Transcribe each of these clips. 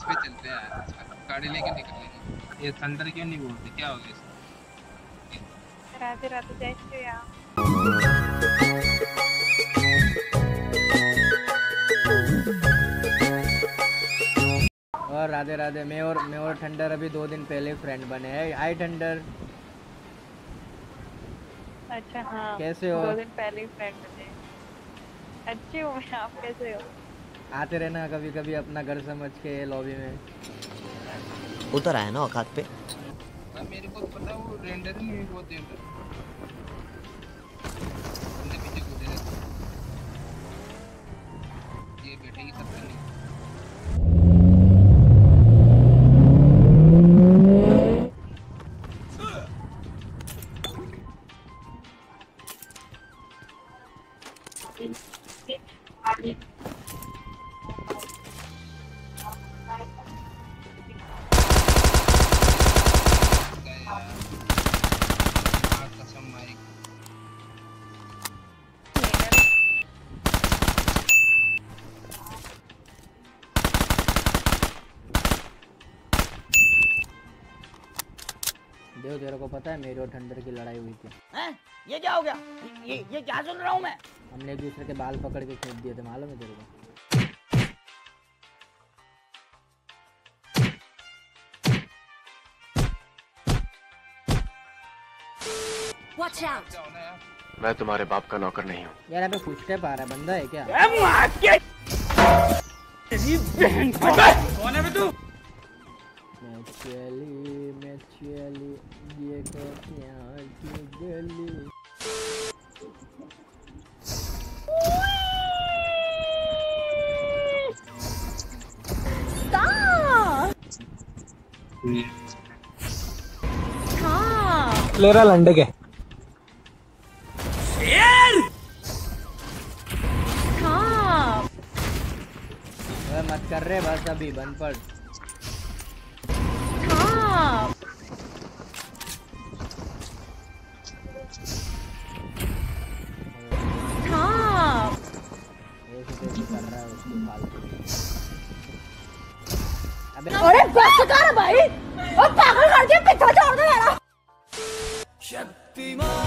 पे चलते हैं यार, गाड़ी लेके निकलेंगे। ये थंडर क्यों नहीं बोलते, क्या हो गया इसको? राधे राधे जय श्री राम। और राधे राधे। मैं और ठंडर अभी 2 दिन पहले फ्रेंड बने हैं। हाय ठंडर, अच्छा हाँ, कैसे हो? 2 दिन पहले ही फ्रेंड बने। अच्छी हूँ मैं, आप कैसे हो? आते रहना कभी कभी अपना घर समझ के लॉबी में। उतर आया ना औकात पे। मेरे को पता है वो रेंडर नहीं वो देर तक बंदे पीछे कूदे रहते हैं। ये बेटे की सब करनी देव, तेरे को पता है मेरे और ठंडर की लड़ाई हुई थी? हैं? ये क्या हो गया? ये क्या सुन रहा हूँ मैं? हमने एक दूसरे के बाल पकड़ के खींच दिए थे, मालूम है तेरे को? Watch out! मैं तुम्हारे बाप का नौकर नहीं हूँ। यार यहाँ पे फुटस्टेप आ रहा है, बंदा है क्या? कौन है बे तू? मैं चली ये को प्यार की गली। ले रहा लंडे के मत कर रहे बस, अभी बंद पड़। अरे बस कर भाई, और पागल कर दिया, पीछे छोड़ दो यार। शक्तिमान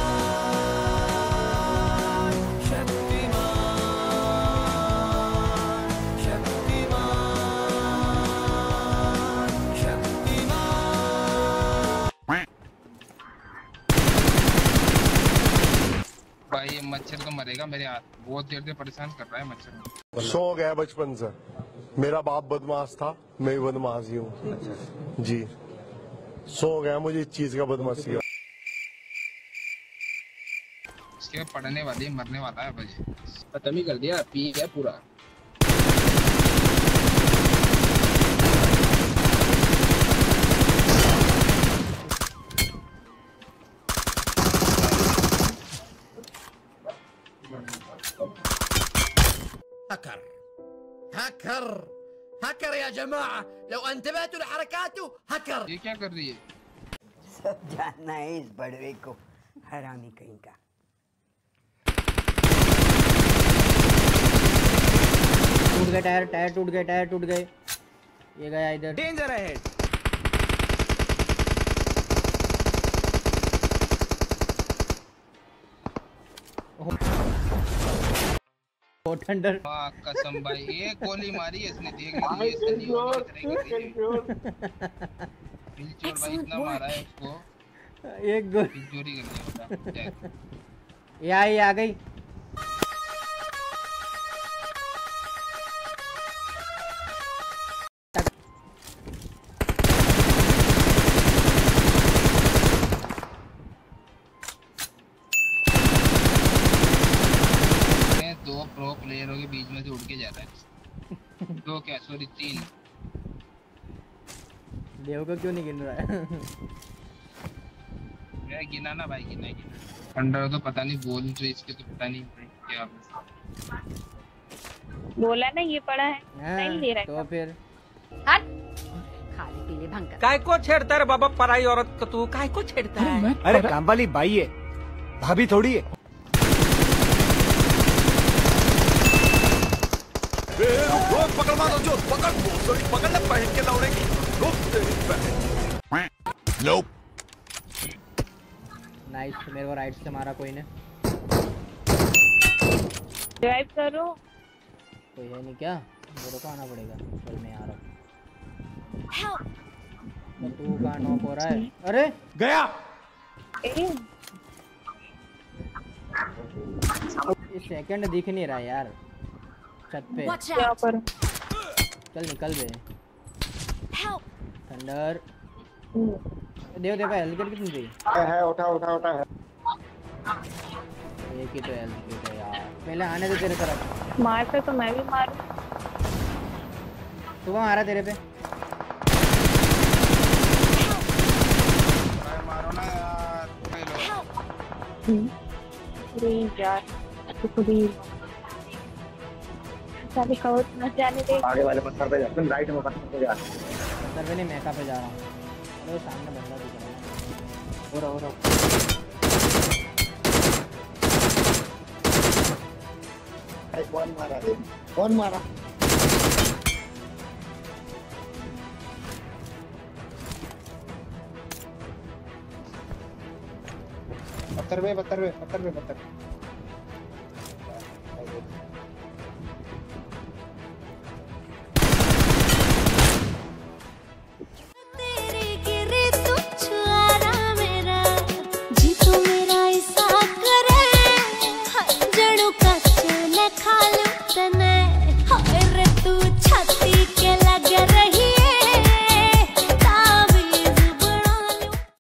भाई ये मच्छर तो मरेगा मेरे हाथ, बहुत देर से परेशान कर रहा है मच्छर। शौक है बचपन से, मेरा बाप बदमाश था, मैं भी बदमाश ही हूँ जी। शौक है मुझे इस चीज का, बदमाशी का। इसके पढ़ने वाली मरने वाला है भाई, खत्म ही कर दिया, पी गया पूरा। هكر هكر هكر يا جماعة، لو انتبهتوا لحركاته هكر। ये क्या कर रही है? सब जानना है इस बड़वे को, हरामी कहीं का। टूट गए टायर टूट गए, टायर टूट गए। ये गया इधर। डेंजर है। ठंडर कसम भाई, एक गोली मारी है इसने, देख ली इसने, भाई इतना मारा है उसको, एक गोली चोरी कर लिया। ये आ गई। दो प्रो प्लेयरों के बीच में से उड़ के जा रहा है। दो क्या, सॉरी 3। देव को क्यों नहीं गिन रहा है? मैं गिना ना भाई, गिना। अंडर तो पता नहीं, बोल तो इसके तो पता नहीं क्या बोला ना ये पड़ा है, नहीं ले रहा तो फिर हट, खाली पीले भंकर। काय को छेड़ता है बाबा पराई औरत को, तू काय को छेड़ता है? अरे काम वाली बाई है, भाभी थोड़ी है। पकड़ मारो जो पकड़ पकड़ ले पहन के दौड़ेगी नाइस, मेरे को राइट से मारा कोई ने। ड्राइव करो। कोई है नहीं क्या? मेरे को आना पड़ेगा। चल मैं आ रहा हूँ। तू कहाँ नॉक हो रहा है? अरे गया। ये सेकंड दिख नहीं रहा यार छत पे। क्या करूं? चल निकल बे। थंडर देव देव हेल्थ किट कितनी थी? है उठा उठा उठा है। एक ही तो हेल्थ किट है यार। पहले आने दे तेरे तरफ। मारते तो मैं भी मारूं। तू कहाँ आ रहा तेरे पे? मारो ना यार। अरे यार तो खुद ही सारी खबर न जाने दे। आगे वाले पत्थर पे जा, तुम राइट में पत्थर पे जा। पत्थर पे नहीं, मेका पे जा रहा हूँ। अरे सामने बंदा दिख रहा है। हो रहा कौन मारा? कौन मारा? पत्थर पे पत्थर पे पत्थर पे पत्थर।